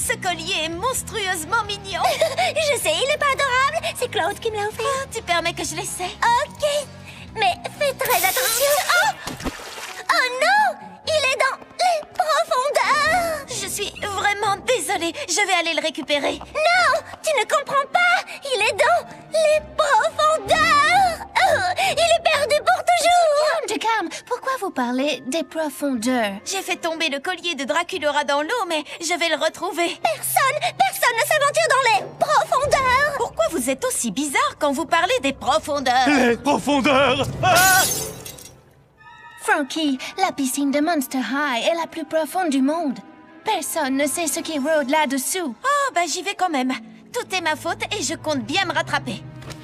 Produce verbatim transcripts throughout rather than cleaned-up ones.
Ce collier est monstrueusement mignon. Je sais, il est pas adorable. C'est Claude qui me l'a offert. Oh, tu permets que je l'essaie? Ok. Mais fais très attention. Oh, oh non! Il est dans les profondeurs. Je suis vraiment désolée. Je vais aller le récupérer. Non! Tu ne comprends pas. Il est dans les profondeurs. Oh, il est perdu pour toujours. Calme, calme. Pourquoi vous parlez des profondeurs? J'ai fait tomber le collier de Draculaura dans l'eau, mais je vais le retrouver. Personne, personne ne s'aventure dans les profondeurs. Pourquoi vous êtes aussi bizarre quand vous parlez des profondeurs? Les profondeurs! Ah! Frankie, la piscine de Monster High est la plus profonde du monde. Personne ne sait ce qui rôde là-dessous. Oh, bah j'y vais quand même. Tout est ma faute et je compte bien me rattraper.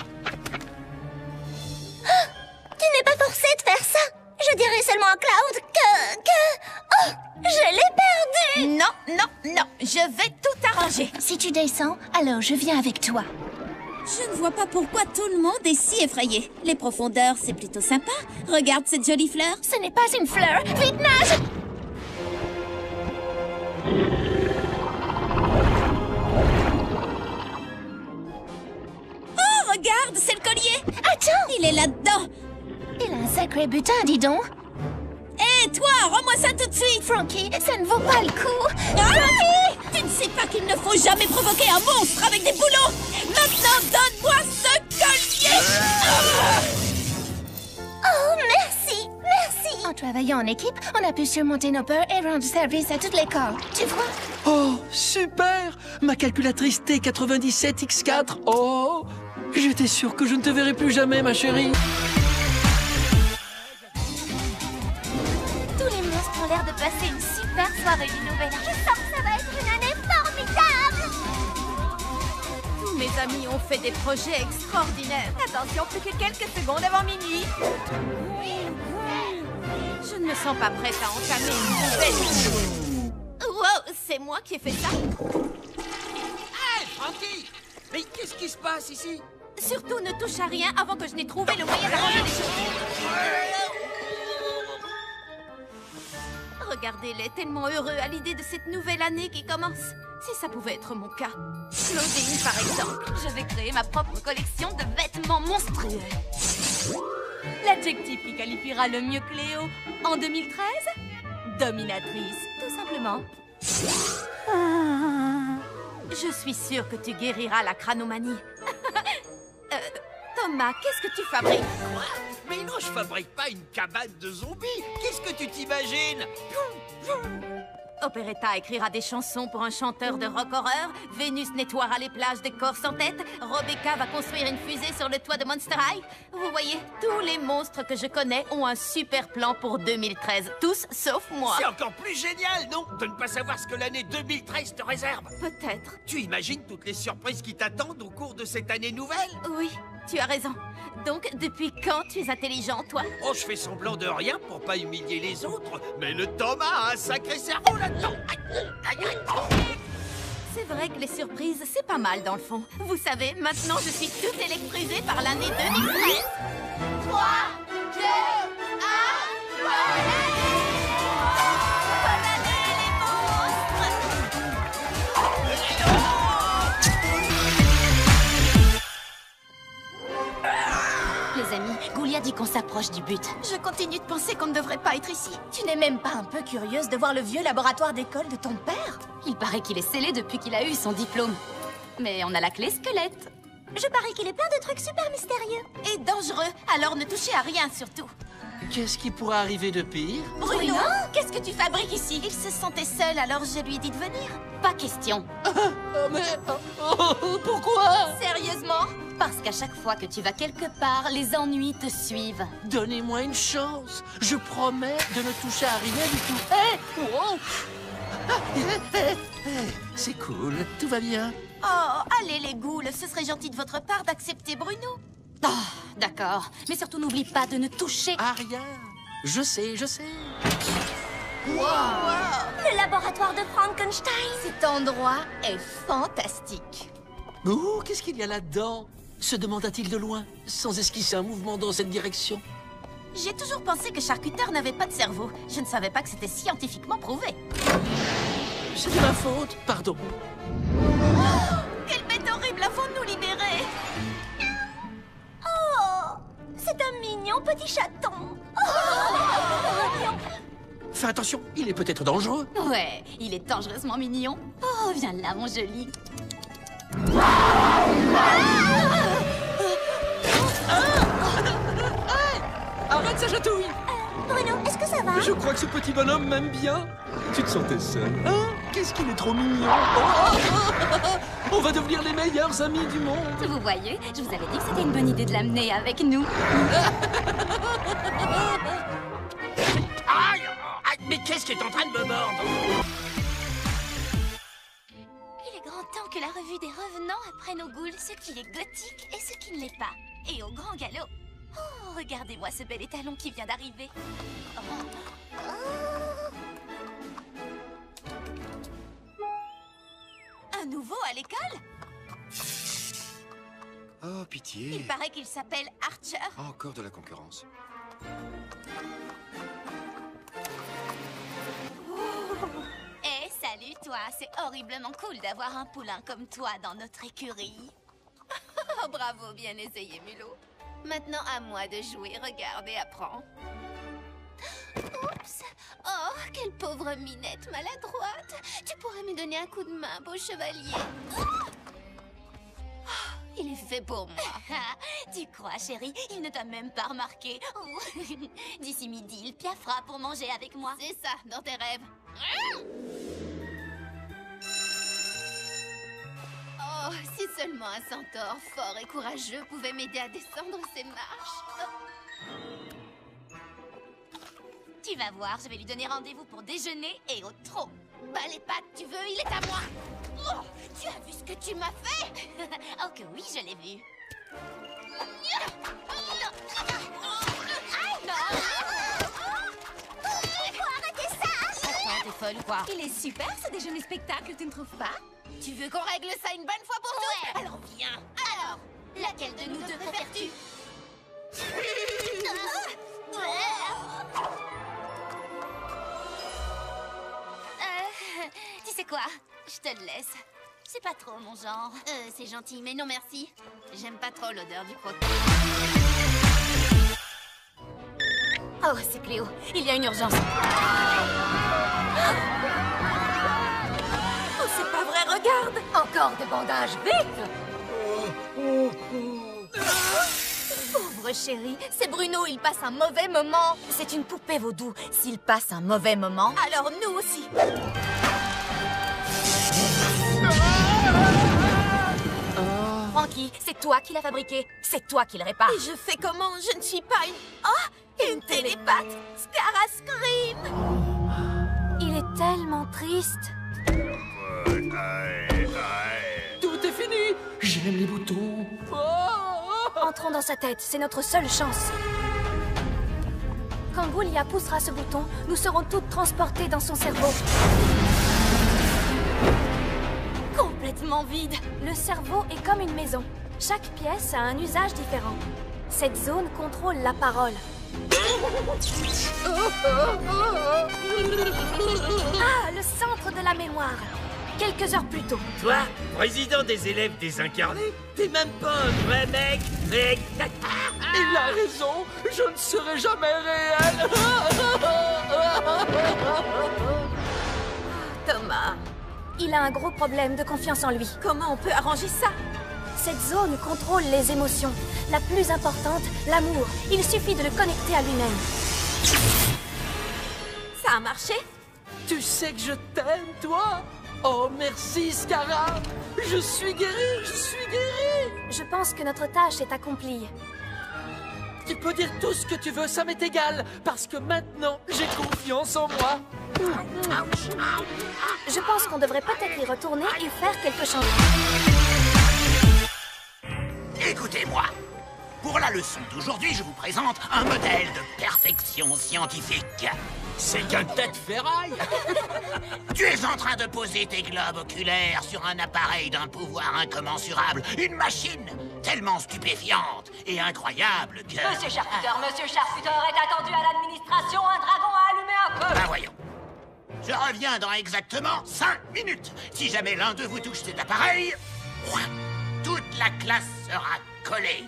Oh, tu n'es pas forcé de faire ça. Je dirais seulement à Cloud que... que... Oh, je l'ai perdu. Non, non, non. Je vais tout arranger. Si tu descends, alors je viens avec toi. Je ne vois pas pourquoi tout le monde est si effrayé. Les profondeurs, c'est plutôt sympa. Regarde cette jolie fleur. Ce n'est pas une fleur. Vite, nage! Oh, regarde, c'est le collier. Attends! Il est là-dedans. Il a un sacré butin, dis donc. Hé, toi, rends-moi ça tout de suite. Frankie, ça ne vaut pas le coup. Ah! Tu ne sais pas qu'il ne faut jamais provoquer un monstre avec des boulots. Maintenant, donne-moi ce collier. Ah! Oh, merci, merci. En travaillant en équipe, on a pu surmonter nos peurs et rendre service à toute l'école. Tu vois? Oh, super! Ma calculatrice T quatre-vingt-dix-sept X quatre. Oh! J'étais sûr que je ne te verrais plus jamais, ma chérie. Tous les monstres ont l'air de passer une super soirée du Nouvel An. Je sens que ça va être une année formidable. Tous mes amis ont fait des projets extraordinaires. Attention, plus que quelques secondes avant minuit. Je ne me sens pas prête à entamer une nouvelle vie. Wow, c'est moi qui ai fait ça. Hey, Frankie! Mais qu'est-ce qui se passe ici? Surtout ne touche à rien avant que je n'ai trouvé le moyen d'arranger les choses. Regardez-les, tellement heureux à l'idée de cette nouvelle année qui commence. Si ça pouvait être mon cas. Claudine, par exemple. Je vais créer ma propre collection de vêtements monstrueux. L'adjectif qui qualifiera le mieux Cléo en deux mille treize? Dominatrice, tout simplement. Je suis sûre que tu guériras la crânomanie. euh, Thomas, qu'est-ce que tu fabriques? Quoi? Mais non, je fabrique pas une cabane de zombies. Qu'est-ce que tu t'imagines? Operetta écrira des chansons pour un chanteur de rock horreur. Vénus nettoiera les plages des corps sans tête. Rebecca va construire une fusée sur le toit de Monster High. Vous voyez, tous les monstres que je connais ont un super plan pour deux mille treize. Tous sauf moi. C'est encore plus génial, non? De ne pas savoir ce que l'année deux mille treize te réserve. Peut-être. Tu imagines toutes les surprises qui t'attendent au cours de cette année nouvelle? Oui, tu as raison. Donc, depuis quand tu es intelligent, toi? Oh, je fais semblant de rien pour pas humilier les autres. Mais le Thomas a un sacré cerveau là-dedans. Aïe, aïe, aïe. C'est vrai que les surprises, c'est pas mal dans le fond. Vous savez, maintenant je suis toute électrisée par l'année deux mille treize. trois, deux, un, bonne année! Bonne année, les monstres! Les amis, Goulia dit qu'on s'approche du but. Je continue de penser qu'on ne devrait pas être ici. Tu n'es même pas un peu curieuse de voir le vieux laboratoire d'école de ton père? Il paraît qu'il est scellé depuis qu'il a eu son diplôme. Mais on a la clé squelette. Je parie qu'il est plein de trucs super mystérieux. Et dangereux, alors ne touchez à rien surtout. Qu'est-ce qui pourrait arriver de pire? Bruno, qu'est-ce que tu fabriques ici? Il se sentait seul, alors je lui ai dit de venir. Pas question. Oh, mais... oh, oh, pourquoi? Sérieusement? Parce qu'à chaque fois que tu vas quelque part, les ennuis te suivent. Donnez-moi une chance. Je promets de ne toucher à rien du tout. Hé! Wow! Ah, eh, eh, eh, c'est cool, tout va bien. Oh, allez les ghouls, ce serait gentil de votre part d'accepter Bruno. Ah, d'accord. Mais surtout, n'oublie pas de ne toucher... À rien. Je sais, je sais. Le laboratoire de Frankenstein. Cet endroit est fantastique. Oh, qu'est-ce qu'il y a là-dedans? Se demanda-t-il de loin, sans esquisser un mouvement dans cette direction. J'ai toujours pensé que Charcuteur n'avait pas de cerveau. Je ne savais pas que c'était scientifiquement prouvé. c'est de ma faute, pardon. Quelle bête horrible avant de nous libérer! Oh, c'est un mignon petit chaton. Oh, Fais attention, il est peut-être dangereux. Ouais, il est dangereusement mignon. Oh, viens là, mon joli. Arrête sa chatouille. Bruno, est-ce que ça va? Je crois que ce petit bonhomme m'aime bien. Tu te sentais seul, hein? Qu'est-ce qu'il est trop mignon. Oh, oh, oh, oh. On va devenir les meilleurs amis du monde. Vous voyez, je vous avais dit que c'était une bonne idée de l'amener avec nous. Aïe! Aïe, mais qu'est-ce qui est en train de me mordre? Il est grand temps que la revue des revenants apprenne au ghoul ce qui est gothique et ce qui ne l'est pas. Et au grand galop. Oh, regardez-moi ce bel étalon qui vient d'arriver. Oh. Un nouveau à l'école? Oh, pitié. Il paraît qu'il s'appelle Archer. Encore de la concurrence. Eh, salut toi, c'est horriblement cool d'avoir un poulain comme toi dans notre écurie. Oh, bravo, bien essayé, Mulot. Maintenant, à moi de jouer. Regarde et apprends. Oups. Oh, quelle pauvre minette maladroite. Tu pourrais me donner un coup de main, beau chevalier. Oh, il est fait pour moi. Tu crois, chérie? Il ne t'a même pas remarqué. Oh. D'ici midi, il piaffera pour manger avec moi. C'est ça, dans tes rêves. Oh, si seulement un centaure fort et courageux pouvait m'aider à descendre ces marches. Oh. Tu vas voir, je vais lui donner rendez-vous pour déjeuner et au trot. Bah les pattes, tu veux, il est à moi. Oh, tu as vu ce que tu m'as fait? Oh que oui, je l'ai vu. Il faut arrêter ça. Attends, t'es folle ou quoi? Il est super ce déjeuner spectacle, tu ne trouves pas? Tu veux qu'on règle ça une bonne fois pour toutes? Alors viens. Alors, laquelle de nous deux préfères-tu? Euh, tu sais quoi? Je te le laisse. C'est pas trop mon genre. Euh, c'est gentil, mais non merci. J'aime pas trop l'odeur du croquis. Oh, c'est Cléo. Il y a une urgence. Oh, c'est pas vrai, regarde! Encore des bandages, vite! Pauvre chérie, c'est Bruno, il passe un mauvais moment. C'est une poupée vaudou. S'il passe un mauvais moment... Alors nous aussi. Frankie, c'est toi qui l'as fabriqué. C'est toi qui le répare. Et je fais comment? Je ne suis pas une... Oh, une télépathe. Scara Scream. Il est tellement triste. Tout est fini. J'aime les boutons. Oh. Entrons dans sa tête, c'est notre seule chance. Quand Goulia poussera ce bouton, nous serons toutes transportées dans son cerveau. Complètement vide. Le cerveau est comme une maison. Chaque pièce a un usage différent. Cette zone contrôle la parole. Ah, le centre de la mémoire. Quelques heures plus tôt. Toi, président des élèves désincarnés, t'es même pas un vrai mec, mec. Il a raison, je ne serai jamais réel. Thomas, Il a un gros problème de confiance en lui. comment on peut arranger ça? Cette zone contrôle les émotions. La plus importante, l'amour. Il suffit de le connecter à lui-même. Ça a marché? Tu sais que je t'aime, toi? Oh, merci, Scara. Je suis guéri, je suis guéri. Je pense que notre tâche est accomplie. Tu peux dire tout ce que tu veux, ça m'est égal. Parce que maintenant, j'ai confiance en moi. Je pense qu'on devrait peut-être y retourner et faire quelque chose. Écoutez-moi. Pour la leçon d'aujourd'hui, je vous présente un modèle de perfection scientifique. C'est qu'un tas de ferraille. Tu es en train de poser tes globes oculaires sur un appareil d'un pouvoir incommensurable. Une machine tellement stupéfiante et incroyable que... Monsieur Charcuteur, Monsieur Charcuteur est attendu à l'administration. Un dragon a allumé un feu. Ah, voyons. Je reviens dans exactement cinq minutes. Si jamais l'un de vous touche cet appareil, toute la classe sera collée.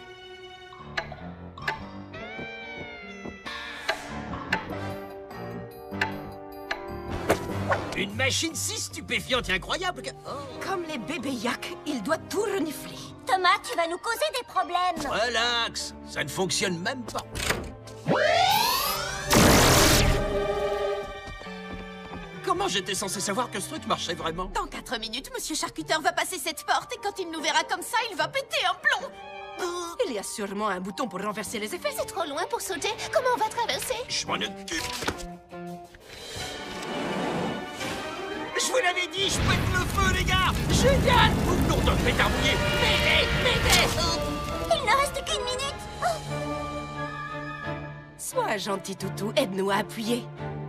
Une machine si stupéfiante et incroyable que... Oh. Comme les bébés yak, il doit tout renifler. Thomas, tu vas nous causer des problèmes. Relax, ça ne fonctionne même pas. Comment j'étais censé savoir que ce truc marchait vraiment? Dans quatre minutes, Monsieur Charcuteur va passer cette porte et quand il nous verra comme ça, il va péter un plomb. Il y a sûrement un bouton pour renverser les effets. C'est trop loin pour sauter. Comment on va traverser? Je m'en occupe. Je vous l'avais dit, je pète le feu, les gars! Génial! Vous nom de pétardouiller! M'aidez! M'aidez! Il ne reste qu'une minute. Oh. Sois un gentil toutou, aide-nous à appuyer.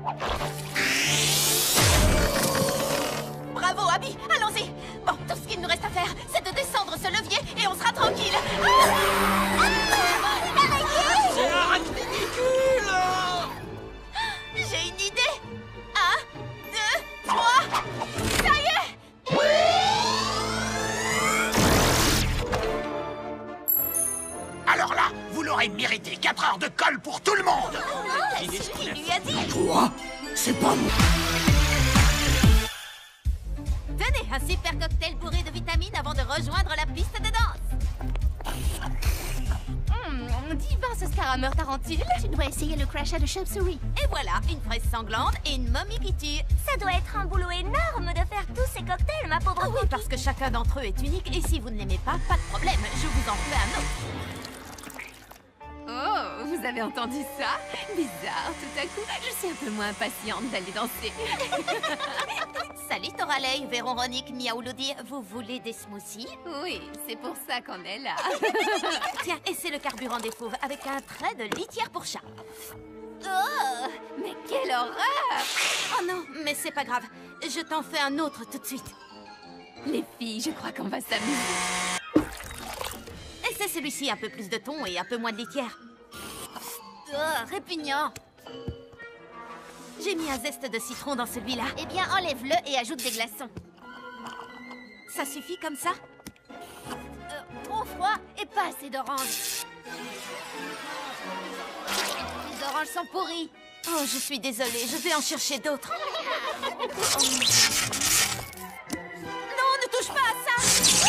Bravo, Abby! Allons-y! Bon, tout ce qu'il nous reste à faire, c'est de descendre ce levier et on sera tranquille. Ah C'est un ridicule! J'ai une idée! Un, deux, trois... Ça y est! Alors là, vous l'aurez mérité. quatre heures de colle pour tout le monde. Qui lui a dit? Quoi? C'est pas moi. Tenez, un super cocktail bourré de vitamines avant de rejoindre la piste de danse. Hum, divin ce scarameur tarentule. Tu dois essayer le crachat de chauve-souris. Et voilà, une fraise sanglante et une momie qui tue. Ça doit être un boulot énorme de faire tous ces cocktails, ma pauvre Ah oui, Cookie. parce que chacun d'entre eux est unique et si vous ne l'aimez pas, pas de problème, je vous en fais un autre. Oh, vous avez entendu ça? Bizarre, tout à coup, je suis un peu moins impatiente d'aller danser. Salut Toralei, Véronique, Miaouloudi, vous voulez des smoothies? Oui, c'est pour ça qu'on est là. Tiens, et c'est le carburant des fauves avec un trait de litière pour chat. Oh, mais quelle horreur! Oh non, mais c'est pas grave, je t'en fais un autre tout de suite. Les filles, je crois qu'on va s'amuser. Et c'est celui-ci, un peu plus de thon et un peu moins de litière. Oh, répugnant. J'ai mis un zeste de citron dans celui-là. Eh bien, enlève-le et ajoute des glaçons. Ça suffit comme ça? Euh, trop froid et pas assez d'oranges. Les oranges sont pourries. Oh, je suis désolée, je vais en chercher d'autres. Non, ne touche pas à ça!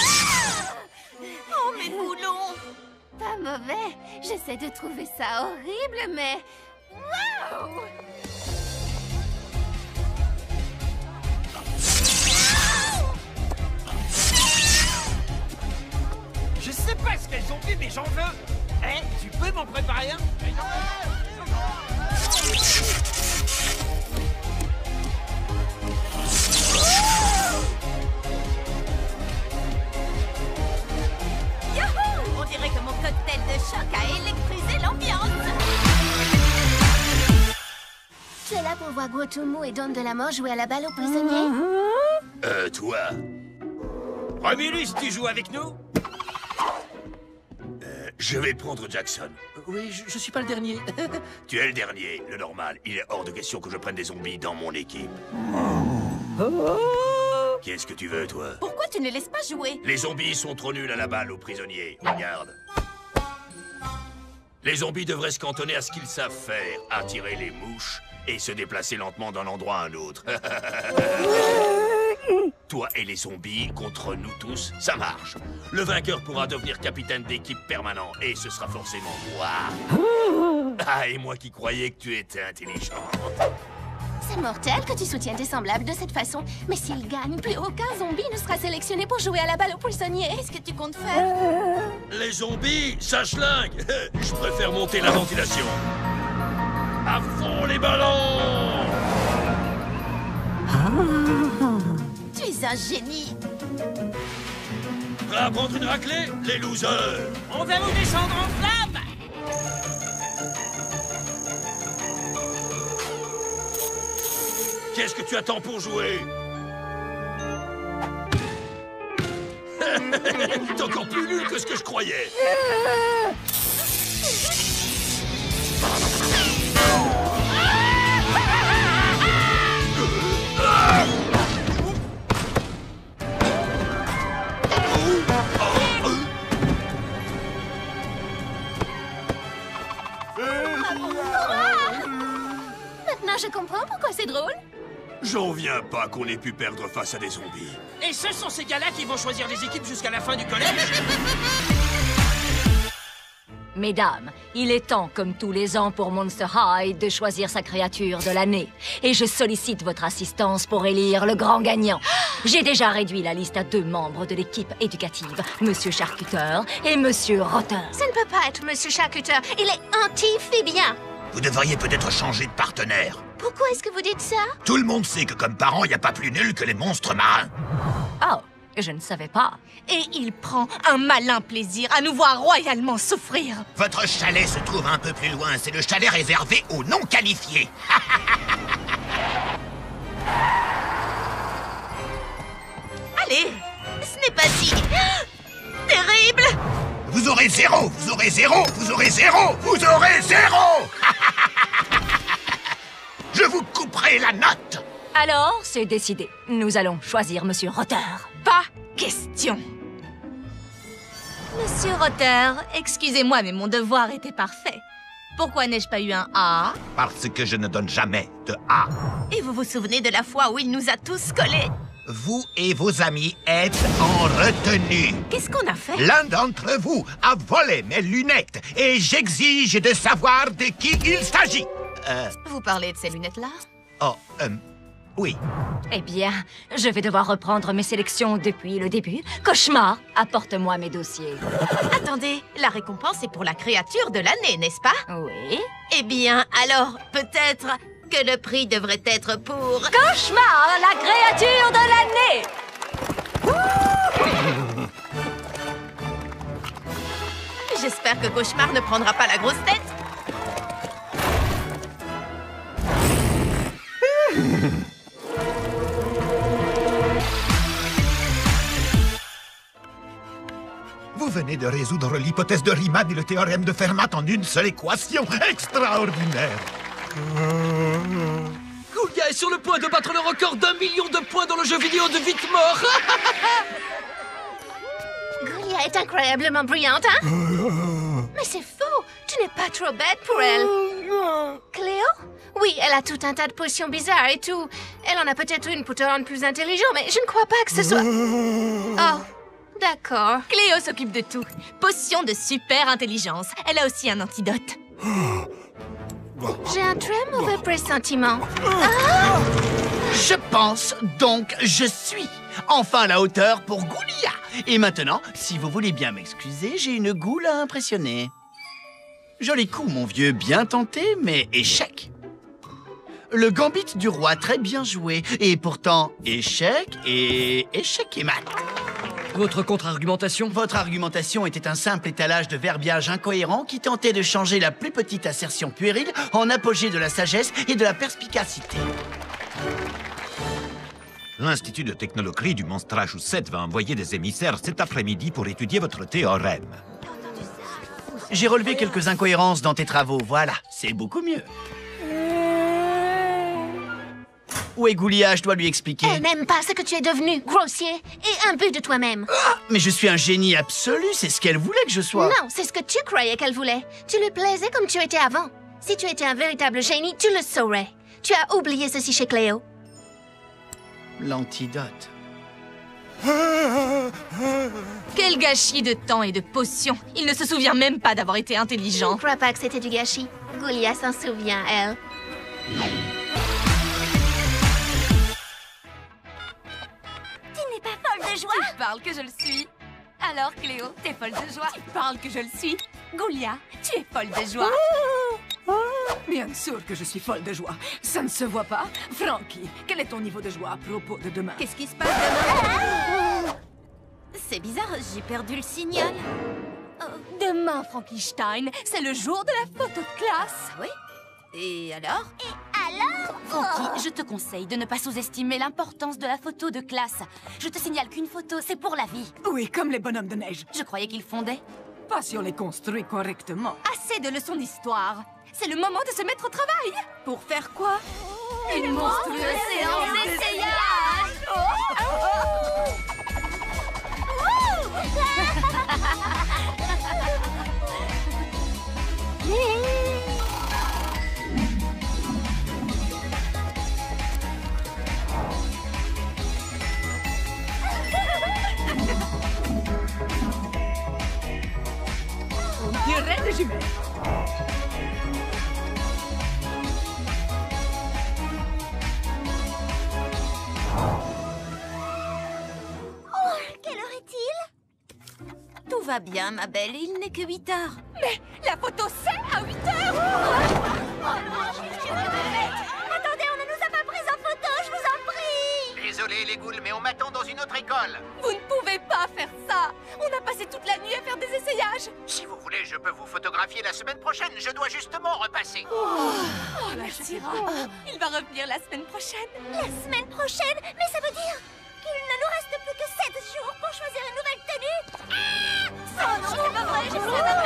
Oh, mes boulons! Pas mauvais. J'essaie de trouver ça horrible, mais... Wow! Je sais pas ce qu'elles ont fait, mais j'en veux! Eh, tu peux m'en préparer un? On dirait que mon cocktail de choc a électrisé l'ambiance. Tu es là pour voir Grotumu et Donne de la Mort jouer à la balle aux prisonniers? Euh, toi? Romulus, tu joues avec nous? Euh, je vais prendre Jackson. Oui, je, je suis pas le dernier. Tu es le dernier, le normal. Il est hors de question que je prenne des zombies dans mon équipe. Qu'est-ce que tu veux, toi? Pourquoi tu ne laisses pas jouer? Les zombies sont trop nuls à la balle aux prisonniers. Regarde. Les zombies devraient se cantonner à ce qu'ils savent faire, attirer les mouches et se déplacer lentement d'un endroit à un autre. Toi et les zombies contre nous tous, ça marche. Le vainqueur pourra devenir capitaine d'équipe permanent et ce sera forcément moi. Ah, et moi qui croyais que tu étais intelligent. C'est mortel que tu soutiennes tes semblables de cette façon. Mais s'ils gagnent, plus aucun zombie ne sera sélectionné pour jouer à la balle aux prisonniers. Qu'est-ce que tu comptes faire? Les zombies, ça schlingue. Je préfère monter la ventilation. À fond les ballons! Tu es un génie. Prêt à prendre une raclée, les losers? On va nous descendre en flamme! Qu'est-ce que tu attends pour jouer? T'es encore plus nul que ce que je croyais. quoi c'est drôle? J'en viens pas qu'on ait pu perdre face à des zombies. Et ce sont ces gars-là qui vont choisir les équipes jusqu'à la fin du collège? Mesdames, il est temps, comme tous les ans pour Monster High, de choisir sa créature de l'année. Et je sollicite votre assistance pour élire le grand gagnant. J'ai déjà réduit la liste à deux membres de l'équipe éducative, Monsieur Charcuteur et Monsieur Rotter. Ça ne peut pas être Monsieur Charcuteur, il est anti-phébien. Vous devriez peut-être changer de partenaire. Pourquoi est-ce que vous dites ça? Tout le monde sait que comme parent, il n'y a pas plus nul que les monstres marins. Oh, je ne savais pas. Et il prend un malin plaisir à nous voir royalement souffrir. Votre chalet se trouve un peu plus loin. C'est le chalet réservé aux non qualifiés. Allez, ce n'est pas si... terrible. Vous aurez zéro, vous aurez zéro, vous aurez zéro, vous aurez zéro. Je vous couperai la note. Alors, c'est décidé. Nous allons choisir Monsieur Rotter. Pas question. Monsieur Rotter, excusez-moi, mais mon devoir était parfait. Pourquoi n'ai-je pas eu un A? Parce que je ne donne jamais de A. Et vous vous souvenez de la fois où il nous a tous collés? Vous et vos amis êtes en retenue. Qu'est-ce qu'on a fait? L'un d'entre vous a volé mes lunettes et j'exige de savoir de qui il s'agit. Euh... Vous parlez de ces lunettes-là? Oh, euh... oui. Eh bien, je vais devoir reprendre mes sélections depuis le début. Cauchemar, apporte-moi mes dossiers. Attendez, la récompense est pour la créature de l'année, n'est-ce pas? Oui. Eh bien, alors, peut-être que le prix devrait être pour... Cauchemar, la créature de l'année! J'espère que Cauchemar ne prendra pas la grosse tête. Vous venez de résoudre l'hypothèse de Riemann et le théorème de Fermat en une seule équation. Extraordinaire. Goulia est sur le point de battre le record d'un million de points dans le jeu vidéo de vite mort. Goulia est incroyablement brillante, hein? Mais c'est faux. Tu n'es pas trop bête pour elle. Cléo? Oui, elle a tout un tas de potions bizarres et tout. Elle en a peut-être une pour te rendre plus intelligent, mais je ne crois pas que ce soit... Oh, d'accord. Cléo s'occupe de tout. Potion de super intelligence. Elle a aussi un antidote. J'ai un très mauvais pressentiment. Ah! Je pense, donc je suis enfin à la hauteur pour Goulia. Et maintenant, si vous voulez bien m'excuser, j'ai une goule à impressionner. Joli coup, mon vieux, bien tenté, mais échec. Le gambit du roi, très bien joué. Et pourtant, échec et échec et mat. Votre contre-argumentation? Votre argumentation était un simple étalage de verbiage incohérent qui tentait de changer la plus petite assertion puérile en apogée de la sagesse et de la perspicacité. L'Institut de technologie du Monstrachusset va envoyer des émissaires cet après-midi pour étudier votre théorème. J'ai relevé quelques incohérences dans tes travaux, voilà, c'est beaucoup mieux. Où est Goulia? Je dois lui expliquer. Elle n'aime pas ce que tu es devenu, grossier et imbu de toi-même. Ah, mais je suis un génie absolu, c'est ce qu'elle voulait que je sois. Non, c'est ce que tu croyais qu'elle voulait. Tu lui plaisais comme tu étais avant. Si tu étais un véritable génie, tu le saurais. Tu as oublié ceci chez Cléo. L'antidote. Quel gâchis de temps et de potions. Il ne se souvient même pas d'avoir été intelligent. Je ne crois pas que c'était du gâchis. Goulia s'en souvient, elle. Tu n'es pas folle de joie? Tu parles que je le suis. Alors, Cléo, t'es folle de joie. Tu parles que je le suis. Goulia, tu es folle de joie. Bien sûr que je suis folle de joie. Ça ne se voit pas. Frankie, quel est ton niveau de joie à propos de demain? Qu'est-ce qui se passe demain? C'est bizarre, j'ai perdu le signal. Demain, Frankenstein, c'est le jour de la photo de classe. Oui? Et alors? Et alors? Frankie, je te conseille de ne pas sous-estimer l'importance de la photo de classe. Je te signale qu'une photo, c'est pour la vie. Oui, comme les bonhommes de neige. Je croyais qu'ils fondaient. Pas si on les construit correctement. Assez de leçons d'histoire. C'est le moment de se mettre au travail. Pour faire quoi? Une monstrueuse séance d'essayage. résumé. Oh, quelle heure est-il? Tout va bien, ma belle, il n'est que huit heures. Mais la photo, c'est à huit heures. Attendez, on ne nous a pas pris en photo, je vous en prie. Désolé les ghouls, mais on m'attend dans une autre école. Vous ne pouvez pas faire ça. On a passé toute la nuit à faire des essayages. Si vous voulez, je peux vous photographier la semaine prochaine. Je dois justement repasser. Oh, oh merci. Il va revenir la semaine prochaine. La semaine prochaine? Mais ça veut dire qu'il ne nous reste plus que sept jours pour choisir une nouvelle tenue. Ah! Oh non, c'est pas vrai, j'ai fait ma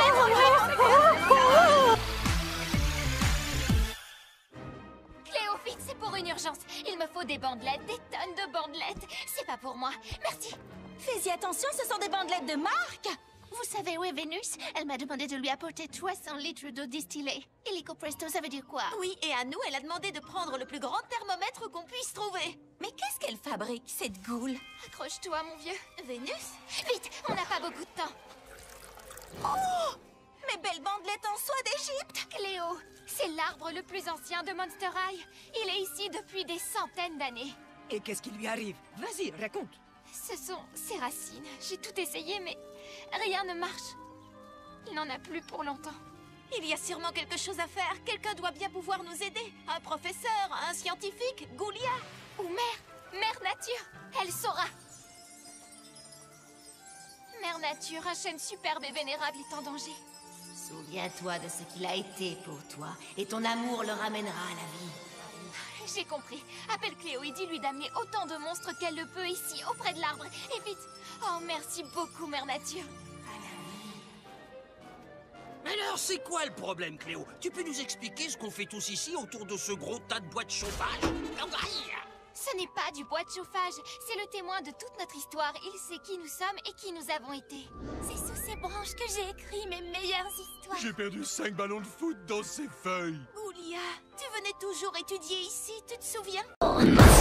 Cléo, vite, c'est pour une urgence. Il me faut des bandelettes, des tonnes de bandelettes. C'est pas pour moi. Merci. Fais-y attention, ce sont des bandelettes de marque. Vous savez où est Vénus? Elle m'a demandé de lui apporter trois cents litres d'eau distillée. Illico presto, ça veut dire quoi? Oui, et à nous, elle a demandé de prendre le plus grand thermomètre qu'on puisse trouver. Mais qu'est-ce qu'elle fabrique, cette goule? Accroche-toi, mon vieux. Vénus? Vite, on n'a pas beaucoup de temps. Oh! Mes belles bandelettes en soie d'Égypte! Cléo, c'est l'arbre le plus ancien de Monster High. Il est ici depuis des centaines d'années. Et qu'est-ce qui lui arrive? Vas-y, raconte. Ce sont ses racines. J'ai tout essayé, mais rien ne marche. Il n'en a plus pour longtemps. Il y a sûrement quelque chose à faire. Quelqu'un doit bien pouvoir nous aider. Un professeur, un scientifique, Goulia. Ou Mère, Mère Nature. Elle saura. Mère Nature, un chêne superbe et vénérable est en danger. Souviens-toi de ce qu'il a été pour toi, et ton amour le ramènera à la vie. J'ai compris. Appelle Cléo et dis-lui d'amener autant de monstres qu'elle le peut ici, auprès de l'arbre. Et vite. Oh, merci beaucoup, Mère Nature. Alors, c'est quoi le problème, Cléo? Tu peux nous expliquer ce qu'on fait tous ici autour de ce gros tas de bois de chauffage? Ce n'est pas du bois de chauffage. C'est le témoin de toute notre histoire. Il sait qui nous sommes et qui nous avons été. C'est sous ces branches que j'ai écrit mes meilleures histoires. J'ai perdu cinq ballons de foot dans ces feuilles. Goulia, tu venais toujours étudier ici, tu te souviens?